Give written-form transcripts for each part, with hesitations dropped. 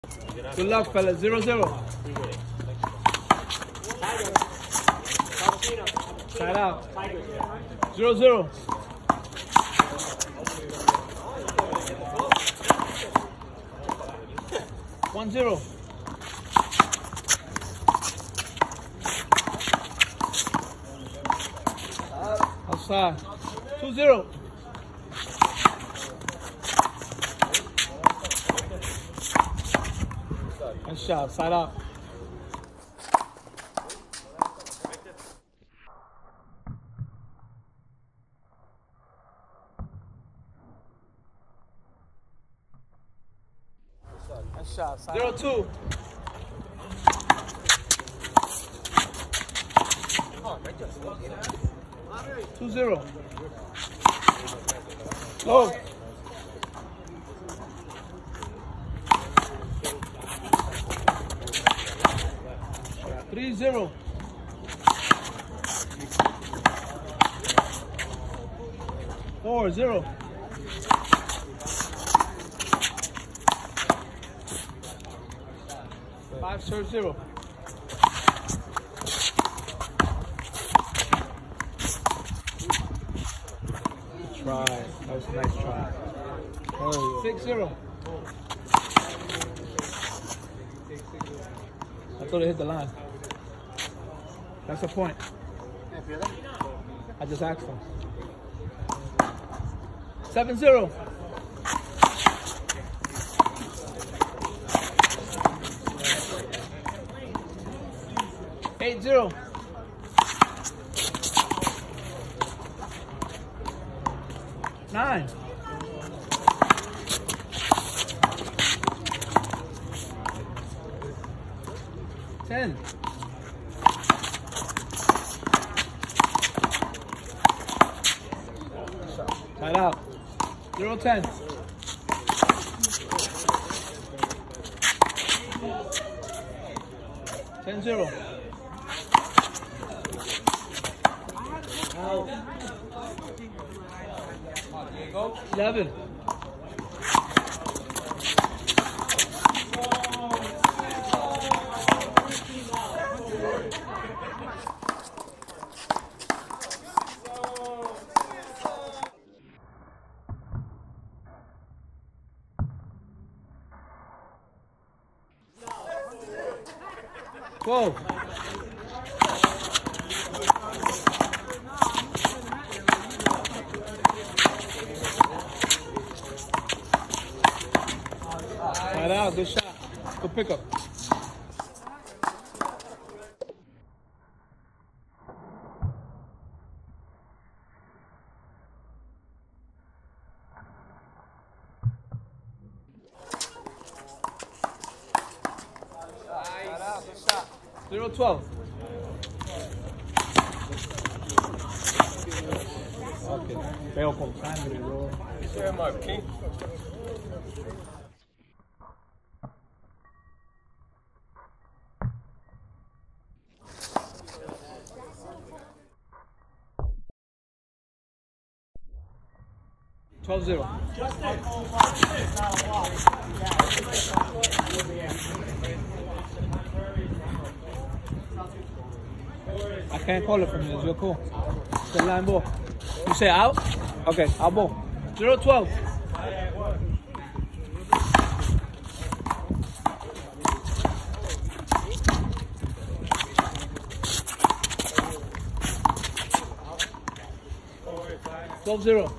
Good luck, fellas. 0-0. Side out. 0-0. One zero. Outside. 2-0. Nice shot. Side out. Nice shot. 0-2. Two zero. Low. 3-0. Four zero. 5-0. Try. That was a nice try. 6-0. I thought it hit the line. That's the point. I just asked him. 7-0. Eight zero. 9. 10. Tied out. 0-10. 10-0. 11. 12. Right out, good shot. Good pickup. Right out, good shot. 0-12. Okay, veo con sangre, bro. Ese es Marquín. $12-0. I can't call it from here. You're cool. It's the line ball. You say out? Okay, out ball. 0-12. $12-0.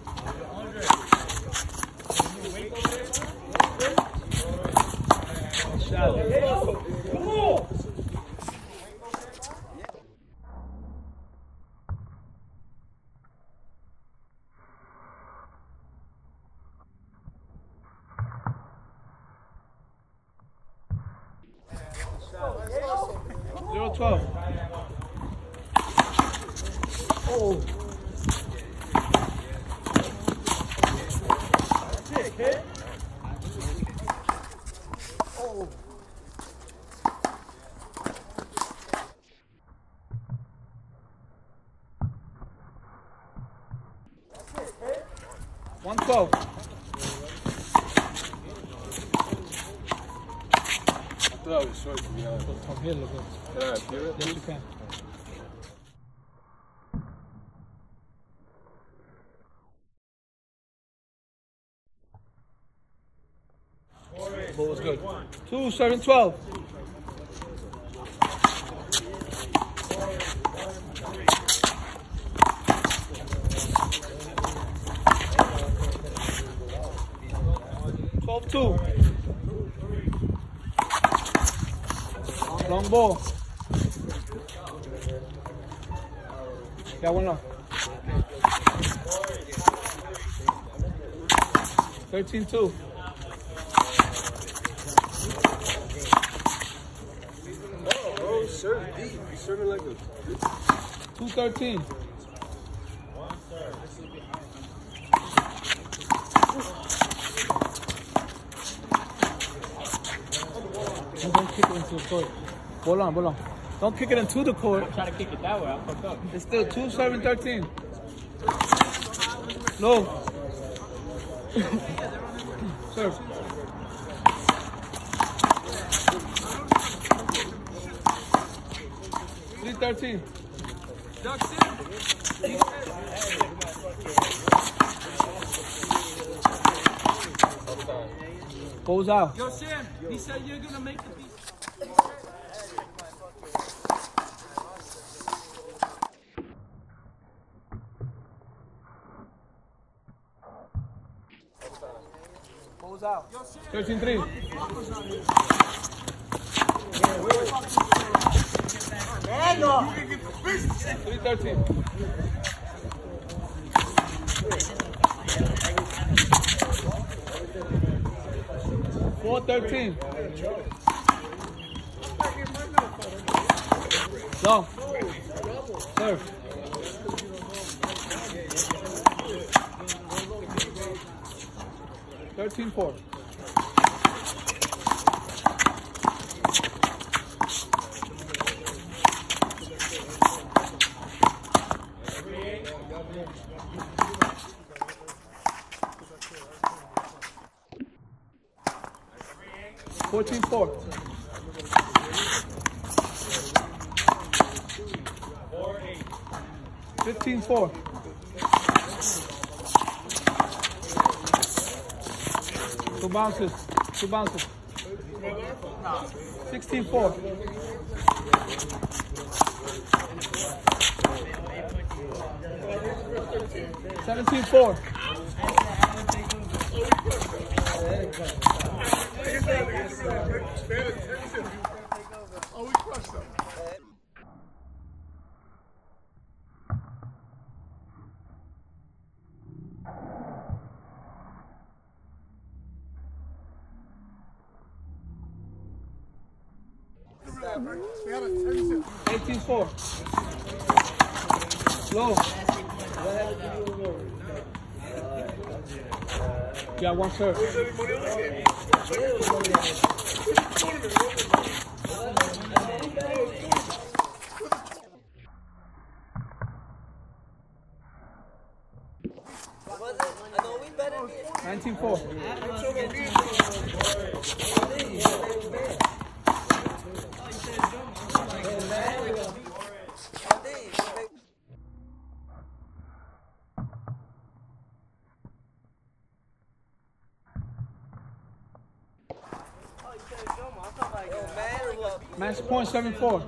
Come on! $0-12. Oh. That's it, kid. Oh. That's it, kid. 112. thought I was short, to be honest. From here, look good. Can I feel it? Yes, you can. Ball was good. 2, 7, 12. Two. Long ball. Got one left. 13-2. Oh, serve deep. He's serving like a 2-13. Don't kick it into the court. Ball on. Don't kick it into the court. Try to kick it that way. I fucked up. It's still 2, 7, 13. Low. Serve. Three 13. Goes out. Yo, Sam, he said you're gonna make the piece. Goes out. 13-3. 3-13. 4-13. Long. Serve. 13-4. Fourteen 4. 15-4. Two bounces. 16-4. 17-4. Oh, we crushed them. We had a 18-4. Slow. Yeah, one serve. Was it? I know we better be. 19-4. Match point 7-4.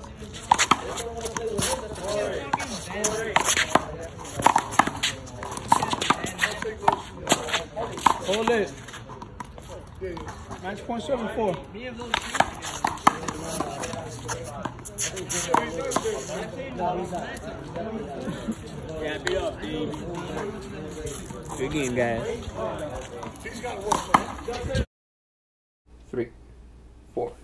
Hold it. Match point 7-4. Yeah, beat up, dude. Good game, guys. 3, 4.